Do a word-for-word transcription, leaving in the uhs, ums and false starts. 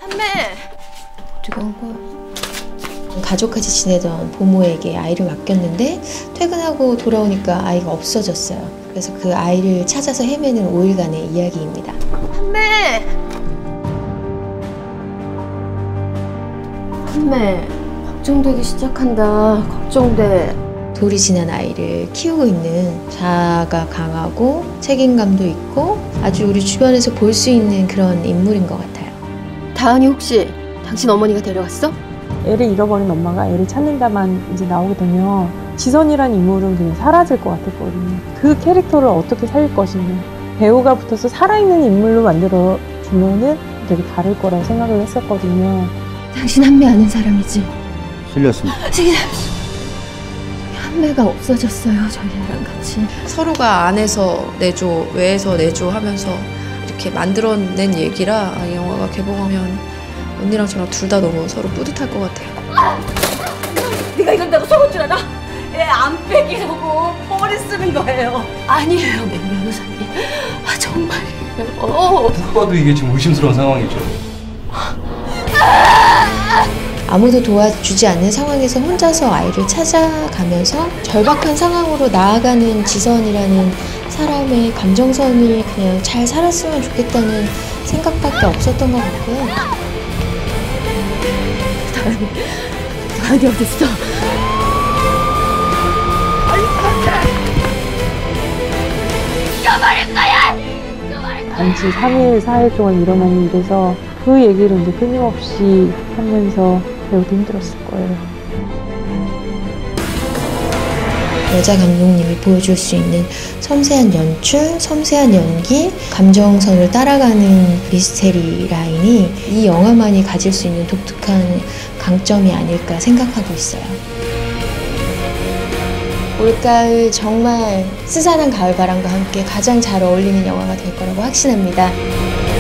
한매! 어디 간 거야? 가족같이 지내던 부모에게 아이를 맡겼는데 퇴근하고 돌아오니까 아이가 없어졌어요. 그래서 그 아이를 찾아서 헤매는 오 일간의 이야기입니다. 한매! 한매, 걱정되기 시작한다. 걱정돼. 돌이 지난 아이를 키우고 있는 자아가 강하고 책임감도 있고 아주 우리 주변에서 볼 수 있는 그런 인물인 것 같아요. 다은이 혹시 당신 어머니가 데려갔어? 애를 잃어버린 엄마가 애를 찾는다만 이제 나오게 되면 지선이란 인물은 그냥 사라질 것 같았거든요. 그 캐릭터를 어떻게 살릴 것이냐. 배우가 붙어서 살아있는 인물로 만들어주면은 되게 다를 거라고 생각을 했었거든요. 당신 한매 아는 사람이지? 실렸습니다. 한매가 없어졌어요, 저희랑 같이. 서로가 안에서 내조, 외에서 내조 하면서 이렇게 만들어낸 얘기라 이 영화가 개봉하면 언니랑 저랑 둘 다 너무 서로 뿌듯할 것 같아요. 아! 네가 이런다고 속을 줄 알아? 애 안 빼기라고 머리 쓰는 거예요. 아니에요, 맹 변호사님. 아, 정말이에요. 누가 봐도 이게 지금 의심스러운 상황이죠. 아무도 도와주지 않는 상황에서 혼자서 아이를 찾아가면서 절박한 상황으로 나아가는 지선이라는 사람의 감정선이 그냥 잘 살았으면 좋겠다는 생각밖에 없었던 것 같고요. 다은이, 다은이 어딨어? 단지 삼 일, 사 일 동안 일어난 일에서 그 얘기를 이제 끊임없이 하면서 배우도 힘들었을 거예요. 여자 감독님이 보여줄 수 있는 섬세한 연출, 섬세한 연기, 감정선을 따라가는 미스테리 라인이 이 영화만이 가질 수 있는 독특한 강점이 아닐까 생각하고 있어요. 올가을 정말 스산한 가을바람과 함께 가장 잘 어울리는 영화가 될 거라고 확신합니다.